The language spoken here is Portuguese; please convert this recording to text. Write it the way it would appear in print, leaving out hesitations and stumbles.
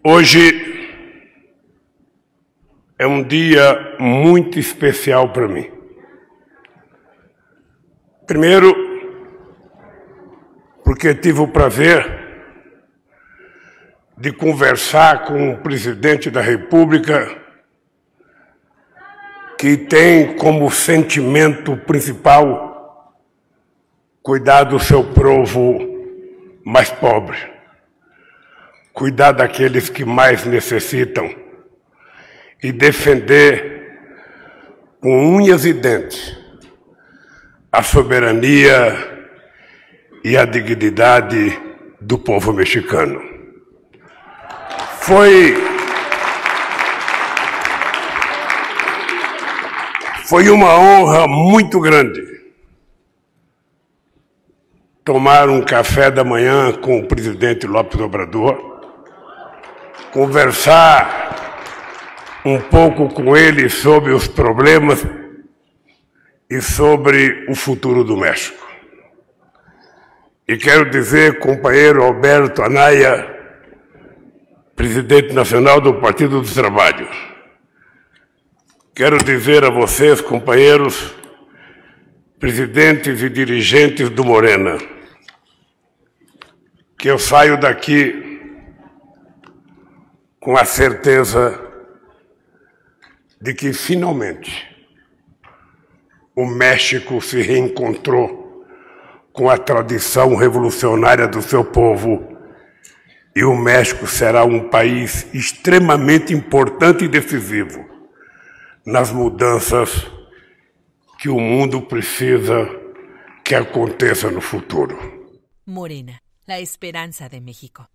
Hoje é um dia muito especial para mim. Primeiro, porque tive o prazer de conversar com o presidente da República, que tem como sentimento principal cuidar do seu povo mais pobre, cuidar daqueles que mais necessitam e defender com unhas e dentes a soberania e a dignidade do povo mexicano. Foi uma honra muito grande tomar um café da manhã com o presidente López Obrador, conversar um pouco com ele sobre os problemas e sobre o futuro do México. E quero dizer, companheiro Alberto Anaya, presidente nacional do Partido do Trabalho, quero dizer a vocês, companheiros, presidentes e dirigentes do Morena, que eu saio daqui com a certeza de que, finalmente, o México se reencontrou com a tradição revolucionária do seu povo e o México será um país extremamente importante e decisivo nas mudanças que o mundo precisa que aconteça no futuro. Morena, la esperanza de México.